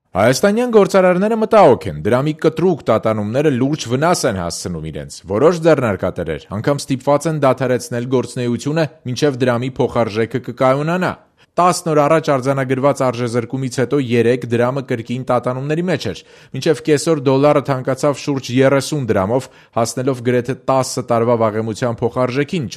Հայաստանյան գործարարները մտահոգ են, դրամի կտրուկ տատանումները լուրջ վնաս են հասցնում իրենց։ Որոշ ձեռնարկատերեր անգամ ստիպված են դադարեցնել գործունեությունը, մինչև դրամի փոխարժեքը կկայունանա։ 10 օր առաջ արձանագրված արժեզրկումից հետո 3 դրամը կրկին տատանումների մեջ էր, մինչև կեսօր դոլարը թանկացավ շուրջ 30 դրամով, հասնելով գրեթե 10 տարվա վաղեմության փոխարժեքին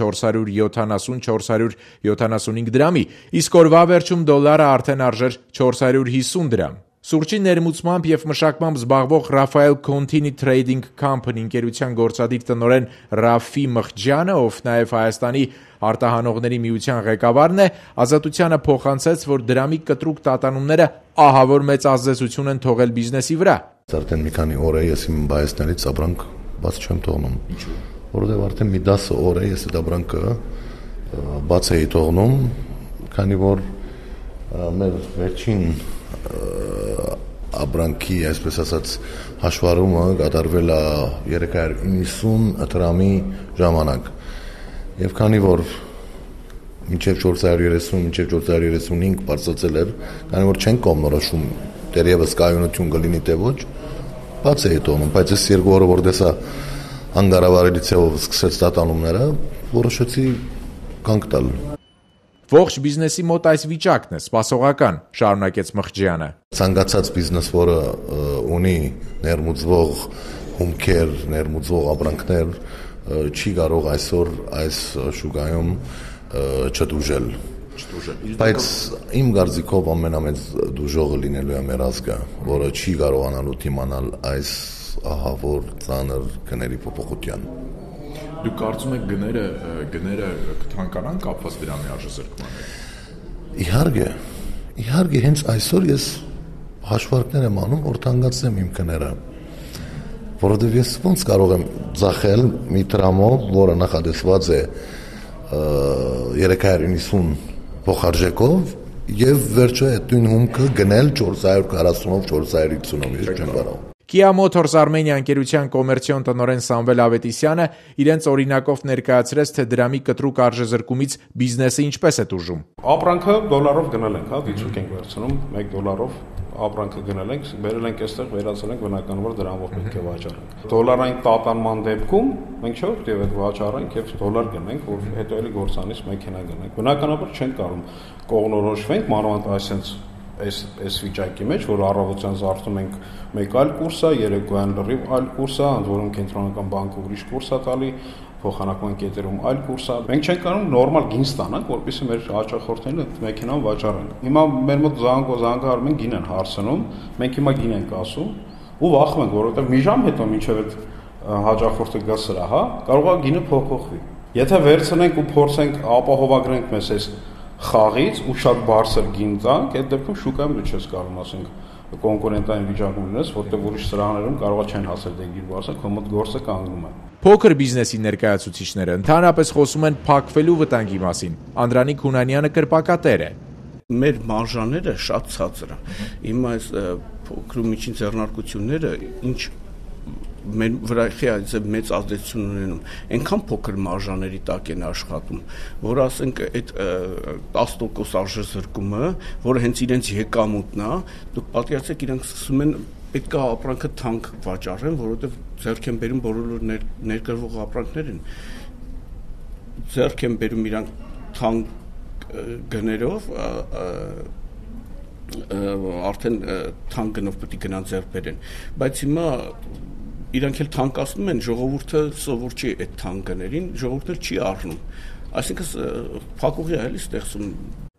470-475 դրամի, իսկ օրվա վերջում դոլարը արդեն արժեր 450 դրամ։ Սուրճի ներմուծմամբ և մշակմամբ զբաղվող Rafael Contini Trading Company ընկերության գործադիր տնօրեն Ռաֆի Մխջյանը, ով նաև Հայաստանի արտահանողների միության ղեկավարն է, Ազատությանը փոխանցեց, որ դրամի կտրուկ տատանումները ահավոր մեծ ազդեցություն են թողել բիզնեսի վրա։ Արդեն մի քանի օր է ես իմ բայեսներից ապրանք բաց չեմ թողնում։ Ինչու՞։ Որովհետև արդեն մի 10 օր է ես այդ ապրանքը բաց էի թողնում, քանի որ մեր վերջին ապրանքի, այսպես ասած, հաշվառումը կատարվել է 390 դրամի ժամանակ։ Եվ քանի որ մինչև 430, մինչև 435 բարձրացել էր, քանի որ չեն կողմնորոշում դեռևս կայունություն կլինի թե ոչ, բաց էի թողնում, բայց այս երկու օրը որ տեսա հանգարավարելի ցեղով սկսեց տատանումները, որոշեցի կանգ տալ։ Ողջ բիզնեսի մոտ այս վիճակն է, սպասողական, շարունակեց Մխջյանը։ Ցանկացած բիզնես, որը ունի ներմուծվող հումքեր, ներմուծվող ապրանքներ, չի կարող այսօր այս շուկայում չդուժել։ Բայց իմ կարծիքով ամենամեծ դուժողը լինելու է մեր ազգը, որը չի կարողանալու դիմանալ այս ահավոր ծանր գների փոփոխության։ Դուք կարծում եք գները կթանկանան կապված դրամի արժեզրկման հետ։ Իհարկե, հենց այսօր ես հաշվարկներ եմ անում, որ թանկացնեմ իմ գները, որովհետև ես ոնց կարող եմ ձախել մի դրամով, որը նախատեսված է 390 փոխարժեքով, եւ վերջը այդ նույն հումքը գնել 440-ով, 450-ով, ես չեմ կարող։ Kia Motors Armenia ընկերության կոմերցիոն տնօրեն Սամվել Ավետիսյանը իրենց օրինակով ներկայացրեց, թե դրամի կտրուկ արժեզրկումից բիզնեսը ինչպես է տուժում։ Ապրանքը դոլարով գնել ենք, դիցուկ ենք վերցնում, 1 դոլարով ապրանքը գնել ենք, բերել ենք այստեղ, վերացել ենք, բնականաբար դրամով պետք է վաճառենք։ Դոլարային տատանման դեպքում մենք չէ՞ որ այդ վաճառենք եւ դոլար գնենք, որ հետո էլի գործանից մեքենա գնենք։ Բնականաբար չենք կարող կողմնորոշվենք, մանավանդ այս վիճակի մեջ, որ առավոտյան զարթում ենք մեկ այլ կուրս է, երեկոյան լրիվ այլ կուրս է, ընդ որում կենտրոնական բանկը ուրիշ կուրս է տալի, փոխանակման կետերում այլ կուրս է։ Մենք չենք կարող նորմալ գին ստանանք, որպեսզի մեր հաճախորդներին այդ մեքենան վաճառեն։ Հիմա մեր մոտ զանգահարում են, գին են հարցնում, մենք հիմա գին ենք ասում ու վախում ենք, որովհետև մի ժամ հետո մինչև այդ հաճախորդը գա սրա, կարող է գինը փոփոխվի։ Եթե վերցնենք ու փորձենք ապահովագրենք մեզ այս խաղից ու շատ բարձր գին տանք, այդ դեպքում շուկայում դու չես կարող ասենք կոնկուրենտային վիճակում լինես, որտեղ ուրիշ սրահներում կարող չեն հասել դեպի բարձր, քո մոտ գործը կանգնում է։ Փոքր բիզնեսի ներկայացուցիչները ընդհանրապես խոսում են փակվելու վտանգի մասին։ Անդրանիկ Հունանյանը կրպակատեր է։ Մեր մարժաները շատ ցածր են։ Հիմա այս փոքր ու միջին ձեռնարկությունները ինչ մեր վրա մեծ ազդեցություն ունենում, այնքան փոքր մարժաների տակ են աշխատում, որ ասենք այդ 10% արժեզրկումը, որը հենց իրենց եկամուտն է, դուք պատկերացրեք իրենք սկսում են պետք է ապրանքը թանկ վաճառեն, որովհետև ձեռք են բերում բոլոր ներկրվող ապրանքներին, ձեռք են բերում իրանք թանկ գներով, արդեն թանկ գնով պետք է գնան ձեռք բերեն, բայց հիմա իրանք էլ թանկացնում են, ժողովուրդը սովոր չի այդ թանկներին, ժողովուրդը չի առնում։ Այսինքն փակուղի է էլի ստեղծում